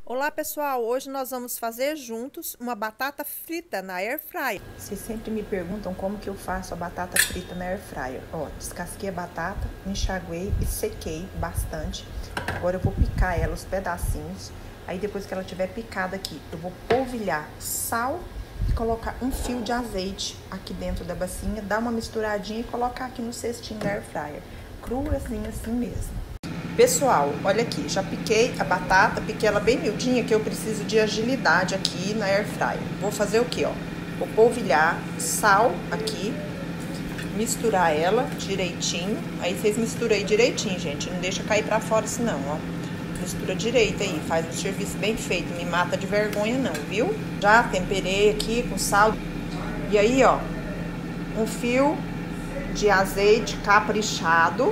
Olá pessoal, hoje nós vamos fazer juntos uma batata frita na air fryer. Vocês sempre me perguntam como que eu faço a batata frita na air fryer. Ó, descasquei a batata, enxaguei e sequei bastante. Agora eu vou picar ela os pedacinhos. Aí depois que ela tiver picada aqui, eu vou polvilhar sal e colocar um fio de azeite aqui dentro da bacinha, dar uma misturadinha e colocar aqui no cestinho da air fryer. Cruazinha assim mesmo. Pessoal, olha aqui, já piquei a batata, piquei ela bem miudinha, que eu preciso de agilidade aqui na air fryer. Vou fazer o que, ó? Vou polvilhar sal aqui, misturar ela direitinho. Aí vocês misturam aí direitinho, gente, não deixa cair pra fora assim não, ó. Mistura direito aí, faz um serviço bem feito, me mata de vergonha não, viu? Já temperei aqui com sal. E aí, ó, um fio de azeite caprichado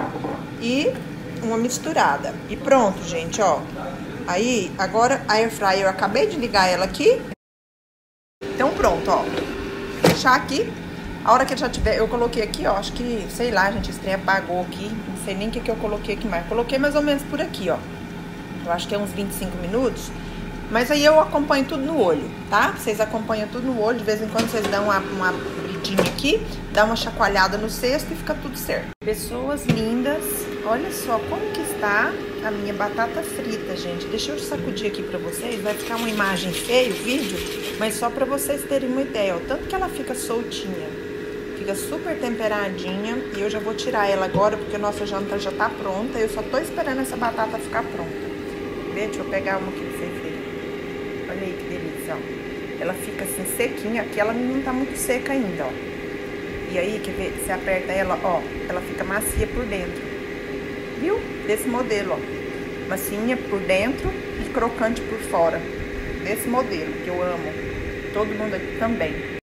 e uma misturada. E pronto, gente, ó. Aí, agora a air fryer, eu acabei de ligar ela aqui. Então pronto, ó. Vou deixar aqui. A hora que já tiver, eu coloquei aqui, ó. Acho que, sei lá, gente, esse trem apagou aqui. Não sei nem o que eu coloquei aqui mais. Coloquei mais ou menos por aqui, ó. Eu acho que é uns 25 minutos. Mas aí eu acompanho tudo no olho, tá? Vocês acompanham tudo no olho. De vez em quando vocês dão uma abridinha aqui, dá uma chacoalhada no cesto e fica tudo certo. Pessoas lindas, olha só como que está a minha batata frita, gente. Deixa eu sacudir aqui pra vocês. Vai ficar uma imagem feia o vídeo, mas só pra vocês terem uma ideia, ó. Tanto que ela fica soltinha, fica super temperadinha. E eu já vou tirar ela agora, porque a nossa janta já tá pronta. Eu só tô esperando essa batata ficar pronta. Vê? Deixa eu pegar uma aqui pra vocês verem. Olha aí que delícia, ó. Ela fica assim sequinha, aqui ela não tá muito seca ainda, ó. E aí, quer ver? Você aperta ela, ó, ela fica macia por dentro. Viu? Desse modelo, ó. Macinha por dentro e crocante por fora. Desse modelo, que eu amo. Todo mundo aqui também.